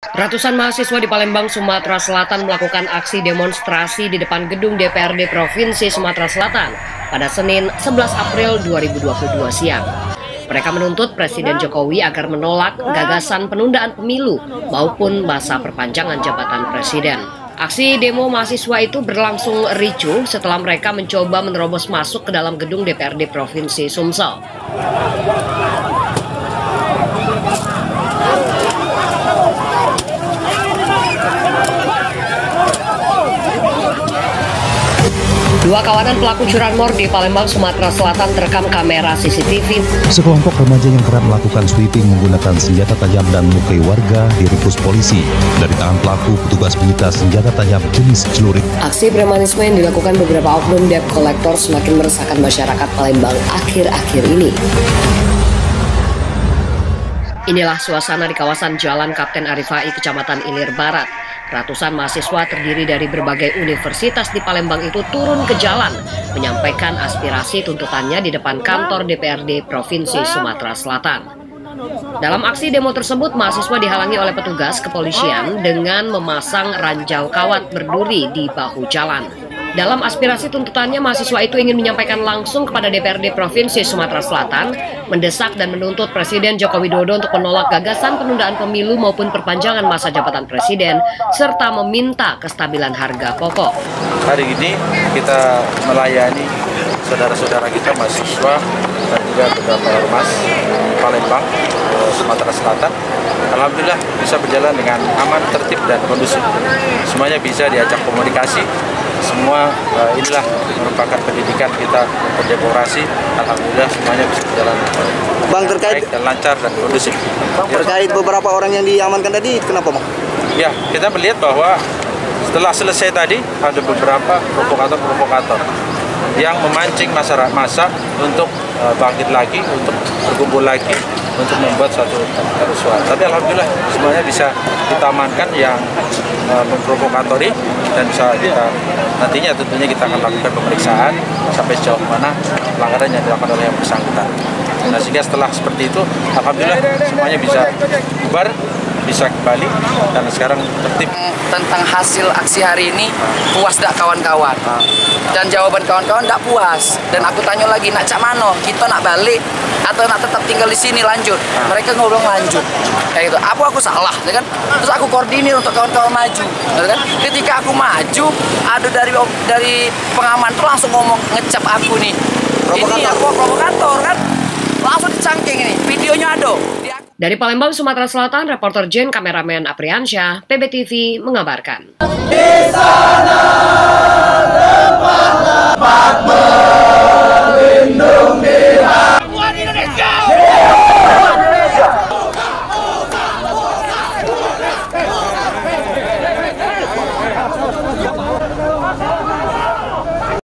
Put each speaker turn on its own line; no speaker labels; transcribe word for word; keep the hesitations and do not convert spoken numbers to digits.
Ratusan mahasiswa di Palembang, Sumatera Selatan melakukan aksi demonstrasi di depan gedung D P R D Provinsi Sumatera Selatan pada Senin sebelas April dua ribu dua puluh dua siang. Mereka menuntut Presiden Jokowi agar menolak gagasan penundaan pemilu maupun masa perpanjangan jabatan presiden. Aksi demo mahasiswa itu berlangsung ricuh setelah mereka mencoba menerobos masuk ke dalam gedung D P R D Provinsi Sumsel. Dua kawanan pelaku curanmor di Palembang, Sumatera Selatan terekam kamera C C T V.
Sekelompok remaja yang kerap melakukan sweeping menggunakan senjata tajam dan melukai warga diringkus polisi. Dari tangan pelaku, petugas menyita senjata tajam jenis celurit.
Aksi premanisme yang dilakukan beberapa oknum debt collector semakin meresahkan masyarakat Palembang akhir-akhir ini. Inilah suasana di kawasan Jalan Kapten Arifai, Kecamatan Ilir Barat. Ratusan mahasiswa terdiri dari berbagai universitas di Palembang itu turun ke jalan menyampaikan aspirasi tuntutannya di depan kantor D P R D Provinsi Sumatera Selatan. Dalam aksi demo tersebut, mahasiswa dihalangi oleh petugas kepolisian dengan memasang ranjau kawat berduri di bahu jalan. Dalam aspirasi tuntutannya, mahasiswa itu ingin menyampaikan langsung kepada D P R D Provinsi Sumatera Selatan, mendesak dan menuntut Presiden Joko Widodo untuk menolak gagasan penundaan pemilu maupun perpanjangan masa jabatan presiden, serta meminta kestabilan harga pokok.
Hari ini kita melayani saudara-saudara kita mahasiswa dan juga beberapa ormas Palembang, Sumatera Selatan. Alhamdulillah bisa berjalan dengan aman, tertib, dan kondusif. Semuanya bisa diajak komunikasi. Semua uh, inilah merupakan pendidikan kita berdemokrasi. Alhamdulillah semuanya bisa berjalan
Bang, terkait
baik dan lancar dan kondusif.
Bang, terkait beberapa orang yang diamankan tadi, kenapa Bang?
Ya, kita melihat bahwa setelah selesai tadi ada beberapa provokator-provokator yang memancing masyarakat massa untuk uh, bangkit lagi, untuk berkumpul lagi, untuk membuat suatu kerusuhan. Tapi alhamdulillah semuanya bisa kita amankan yang uh, memprovokatori, dan bisa kita nantinya tentunya kita akan lakukan pemeriksaan sampai sejauh mana pelanggaran yang dilakukan oleh yang bersangkutan. Nah, sehingga setelah seperti itu alhamdulillah semuanya bisa bubar, bisa kembali, dan sekarang tertib.
Tentang hasil aksi hari ini, puas tak kawan-kawan? Dan jawaban kawan-kawan tak puas. Dan aku tanya lagi, nak cak mano? Kita nak balik atau nak tetap tinggal di sini lanjut? Mereka ngobrol lanjut. Kayak gitu. Apa aku salah, ya kan? Terus aku koordinir untuk kawan-kawan maju, ya kan? Ketika aku maju, ada dari dari pengaman tuh langsung ngomong ngecap aku nih. Ini aku provokator kan? Langsung dicangking ini. Videonya ada.
Dari Palembang, Sumatera Selatan, reporter Jen, kameramen Apriansyah, P B T V mengabarkan.
Di sana lemah dapat berlindung di Indonesia. Indonesia.